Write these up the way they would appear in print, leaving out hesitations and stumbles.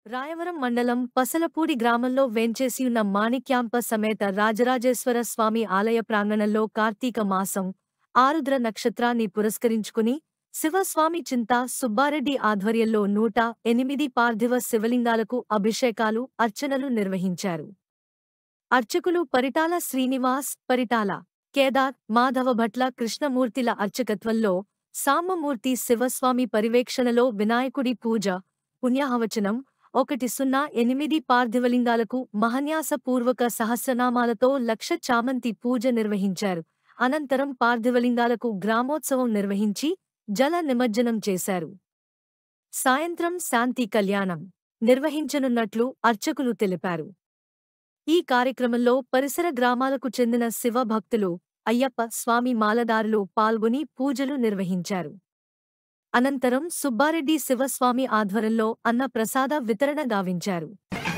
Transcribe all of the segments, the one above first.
రాయవరం మండలం పసలపూడి గ్రామంలో వేంచేసియున్న మాణిక్యాంప సమేత రాజరాజేశ్వర స్వామి ఆలయ ప్రాంగణంలో కార్తీక మాసం ఆరుద్ర నక్షత్రాన్ని పురస్కరించుకుని శివస్వామి చింతా సుబ్బారెడ్డి ఆధ్వర్యంలో 108 పార్థివ శివలింగాలకు అభిషేకాలు అర్చనలు నిర్వహించారు. అర్చకులు పరిటాల శ్రీనివాస్, పరిటాల కేదార్, మాధవభట్ల కృష్ణమూర్తిల అర్చకత్వంలో సాంబమూర్తి శివస్వామి పర్యవేక్షణలో వినాయకుడి పూజ, పుణ్యాహవచనం 108 పార్థివలింగాలకు మహన్యాసపూర్వక సహస్రనామాలతో లక్ష చామంతి పూజ నిర్వహించారు. అనంతరం పార్థివలింగాలకు గ్రామోత్సవం నిర్వహించి జల నిమజ్జనం చేశారు. సాయంత్రం శాంతి కళ్యాణం నిర్వహించనున్నట్లు అర్చకులు తెలిపారు. ఈ కార్యక్రమంలో పరిసర గ్రామాలకు చెందిన శివ భక్తులు, అయ్యప్ప స్వామి మాలదారులు పాల్గొని పూజలు నిర్వహించారు. అనంతరం సుబ్బారెడ్డి శివస్వామి ఆధ్వర్యంలో అన్న ప్రసాద వితరణ గావించారు.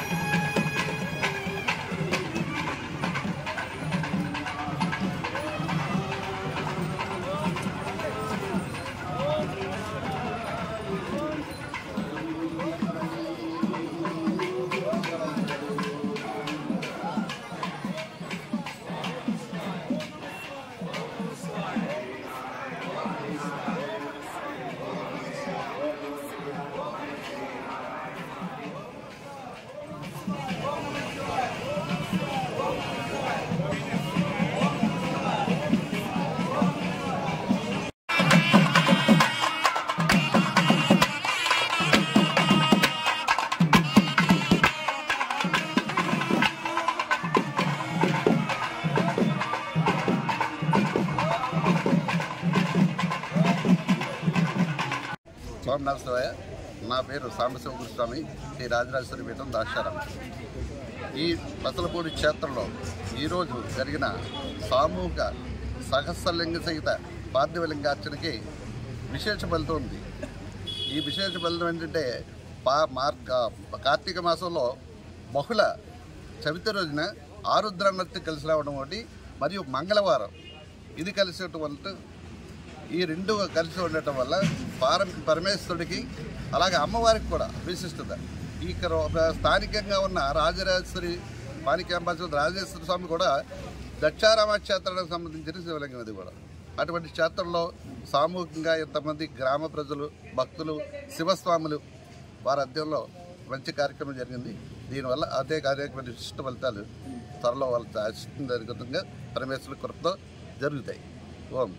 ఓం నమః శివాయ. నా పేరు సాంబశివస్వామి, శ్రీ రాజరాజేశ్వరి పీఠం దాక్షారం. ఈ పసలపూడి క్షేత్రంలో ఈరోజు జరిగిన సామూహిక సహస్రలింగ సహిత పార్థివలింగార్చనకి విశేష ఫలితం ఉంది. ఈ విశేష ఫలితం ఏంటంటే కార్తీక మాసంలో బహుళ చవితి రోజున ఆరుద్ర నృత్యం కలిసి రావడం ఒకటి, మరియు మంగళవారం ఇది కలిసి వల్ల ఈ రెండు కలిసి ఉండటం వల్ల పరమేశ్వరుడికి అలాగే అమ్మవారికి కూడా విశిష్టత. ఈ స్థానికంగా ఉన్న రాజరాజేశ్వరి మాణిక్యాంబాచుల రాజేశ్వర స్వామి కూడా దక్షారామ క్షేత్రానికి సంబంధించిన శివలింగం అది కూడా. అటువంటి క్షేత్రంలో సామూహికంగా ఇంతమంది గ్రామ ప్రజలు, భక్తులు, శివస్వాములు వారి అధ్యయంలో మంచి కార్యక్రమం జరిగింది. దీనివల్ల అనేక విశిష్ట ఫలితాలు త్వరలో వాళ్ళ ఆశిస్తున్న పరమేశ్వరుడి కృపతో జరుగుతాయి. ఓం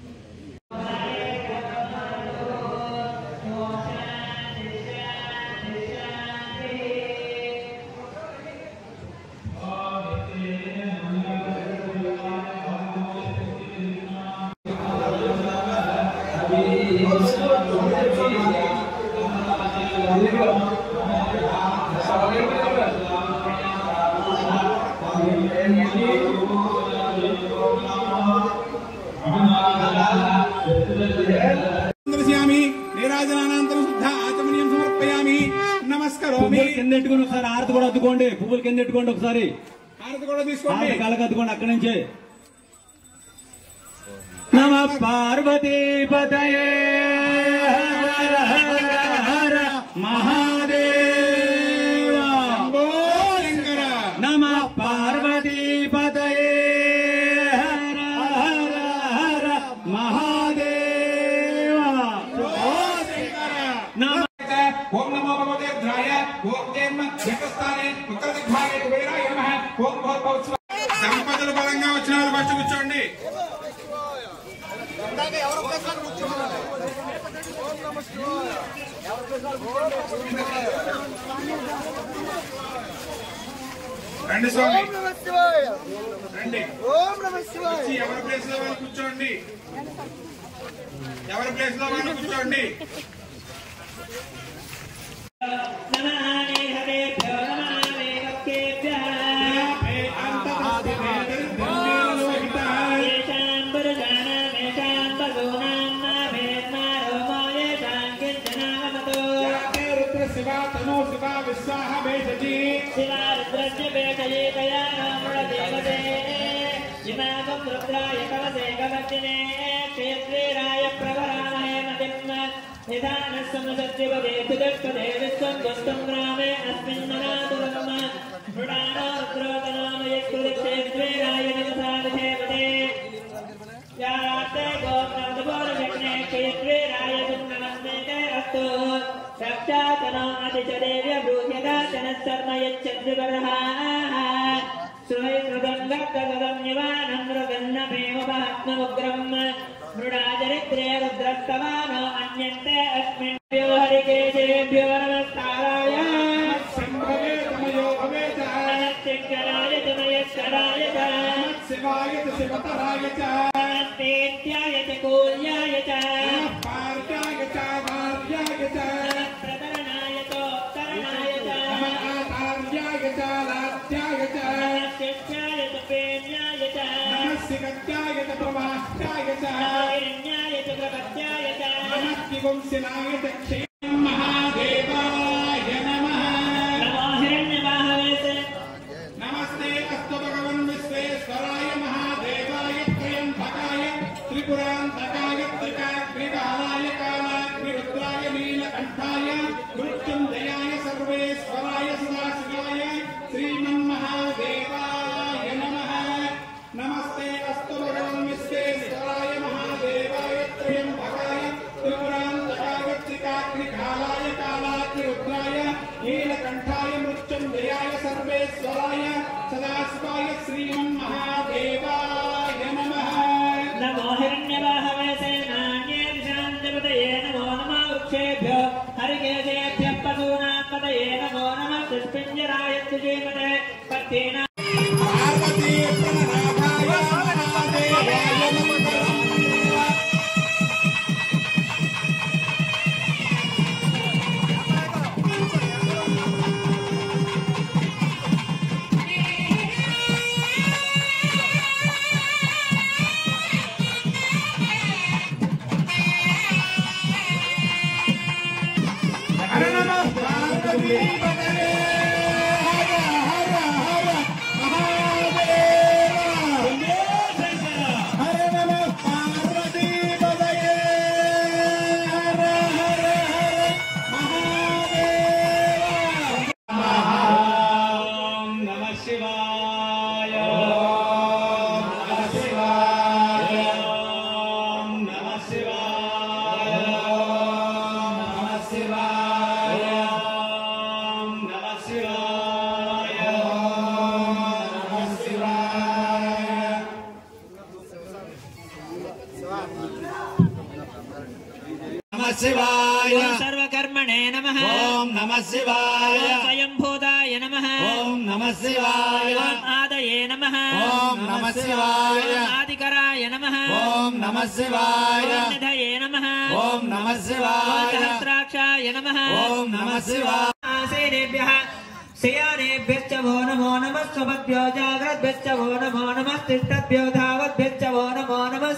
నీరాజనానంతరం శుద్ధ ఆచమనీయం సమర్పయామి. నమస్కారం. కిందెట్టుకుని ఒకసారి హారతి కూడా అద్దుకోండి. పువ్వులు కిందెట్టుకోండి, ఒకసారి హారతి కూడా తీసుకోండి. కళ్ళకి అద్దుకోండి అక్కడి నుంచి. నమ పార్వతీపతయే హర హర హర మహాదేవ. నమ పార్వతీపతయే హర హర హర మహాదేవ. ఓం నమో భగవతే రుద్రాయ. ఓం జన్మ జగత్స్థానే ఉత్తర దిగ్భాగే కుబేరాయ నమః. ఓం భూర్భువః. దంపతులు బలంగా వచ్చిన వాళ్ళు వచ్చి కూర్చోండి. రండి స్వామి, రండి. ఎవరి ప్లేస్ లో వాళ్ళు కూర్చోండి. ఎవరి ప్లేస్ లో వాళ్ళు కూర్చోండి. शिवा तनो शिवा विश्वाह बेजजी शिवा रुद्रस्य बेजये दया नामण देवते इमागं रुद्राय कवसे कवचने क्षेत्रे राय प्रवरामहे मतिम् निधानः समसत्यवदे तुदक्कदे विश्वं सर्वकर्मणे नमः। ओम नमः शिवाय। स्वयंभूताय नमः। ओम नमः शिवाय। आदये नमः। ओम नमः शिवाय। आदिकराय नमः। ओम नमः शिवाय। निधये नमः। ओम नमः शिवाय। सहस्राक्षाय नमः। ओम नमः शिवाय। आसेनेभ्यः शयानेभ्यश्च वो नमो नमः। स्वपद्भ्यो जाग्रद्भ्यश्च वो नमो नमः। तिष्ठद्भ्यो धावद्भ्यश्च वो नमो नमः।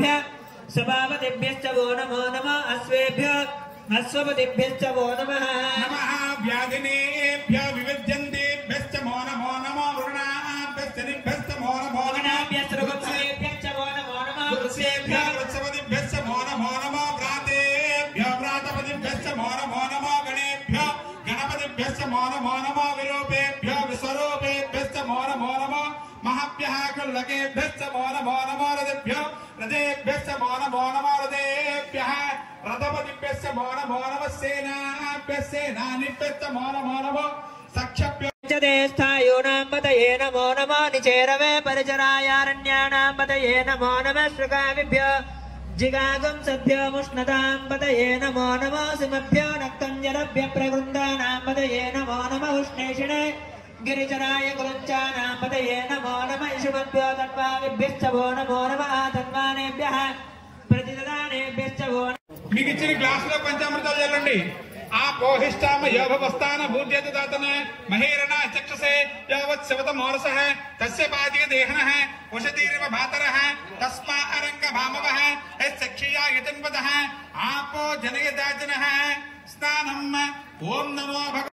सभापतिभ्यश्च वो नमो नमः। अश्वेभ्यो अश्वपतिभ्यश्च वो नमः। नमः व्याधिनेभ्यो विविध्यन्तेभ्यश्च वो नमो नमः। वरुणाभ्यश्च निभ्यश्च वो नमो नमः। वृक्षेभ्यश्च वो नमो नमः। वृक्षेभ्यः वृक्षपतिभ्यश्च वो नमो नमः। व्रातेभ्यः व्रातपतिभ्यश्च वो नमो नमः। गणेभ्यः गणपतिभ्यश्च वो नमो नमः। विरूपेभ्यः विश्वरूपेभ्यश्च वो नमो नमः। महाभ्यः कुल्लकेभ्यश्च वो नमो नमः। रथेभ्यः रथेभ्यश्च वो नमो नमः। रथेभ्यः रथपतिभ्यश्च वो नमो नमः। सेनाभ्यः सेनानिभ्यश्च वो नमो नमः। सख्यभ्यः स्थायूनां पतये नमो नमः। निचेरवे परिचरायारण्याणां पतये नमो नमः। श्रुकाविभ्यो जिगागं सद्भ्यो मुष्णतां पतये नमो नमः। सिंहभ्यो नक्तञ्जरभ्यः प्रवृन्दानां पतये नमो नमः। उष्णेषिणे गिरिचराय कुलञ्चानां पतये नमो नमः। इषुमभ्यो तन्वाविभ्यश्च वो नमो नमः। तन्वानेभ्यः प्रतिददानेभ्यश्च वो మీకు ఇచ్చిన గ్లాసులో పంచామృతాలు చల్లండి. ఆ పోహిష్టామ యోభవస్థాన భూర్యదాతన మహేరణ చక్షసే యావత్ శవత మోరసః తస్య పాదిక దేహనః వశతీరివ భాతరః తస్మా అరంగ భామవః యచ్చక్షియా యతన్వదః ఆపో జనయదాజనః స్నానం ఓం నమో భగవతే